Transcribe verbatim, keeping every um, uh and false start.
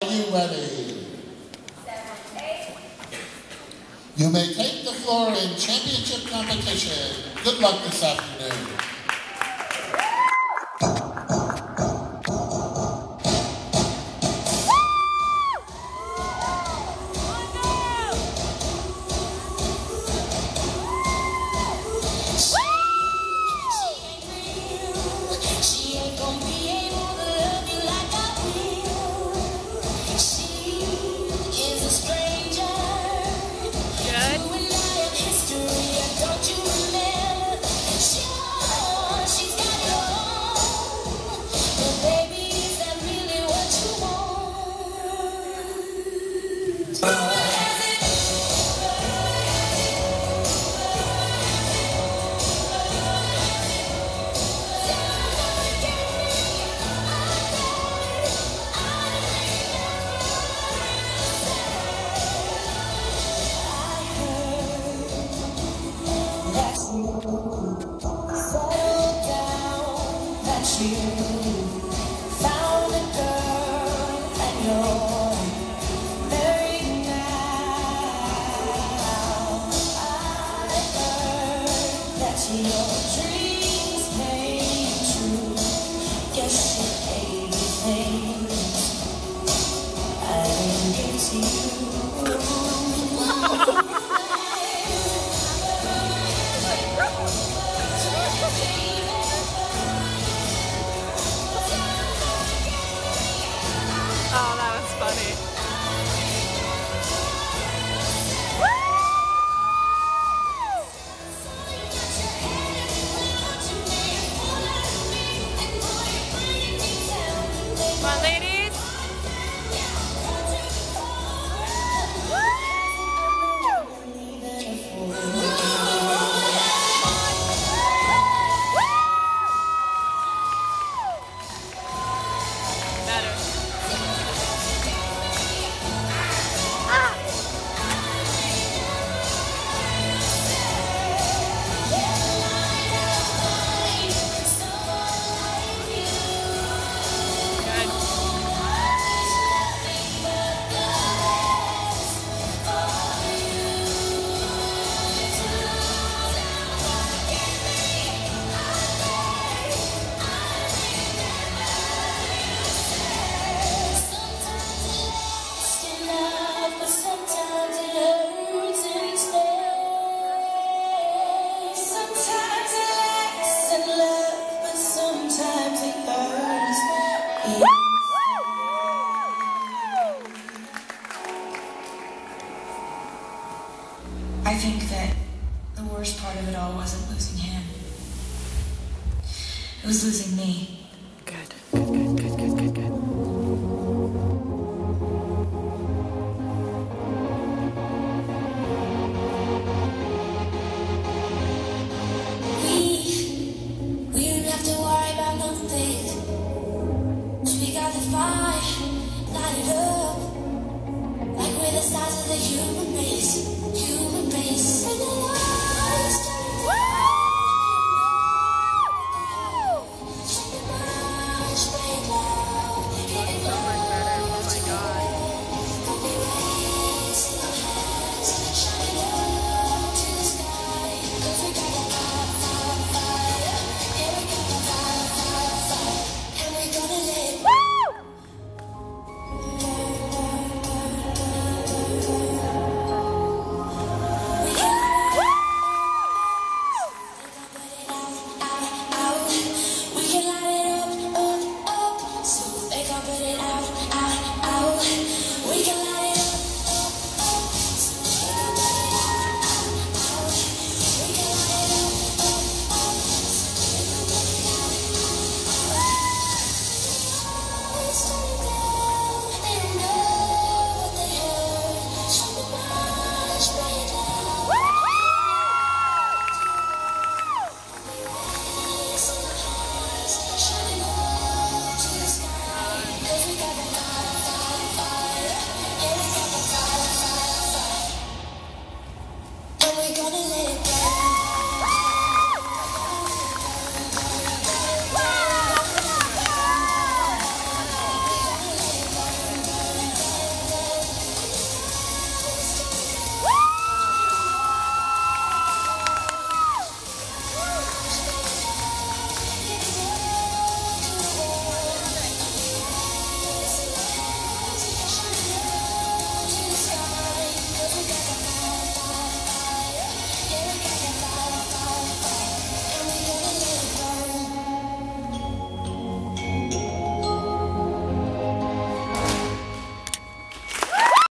Are you ready? You may take the floor in championship competition. Good luck this afternoon. Oh, that was funny. Come on, ladies. Better. I think that the worst part of it all wasn't losing him. It was losing me. Good, good, good, good, good, good. We, we didn't have to worry about nothing. So we got the fire, light it up, like we're the stars of the human race.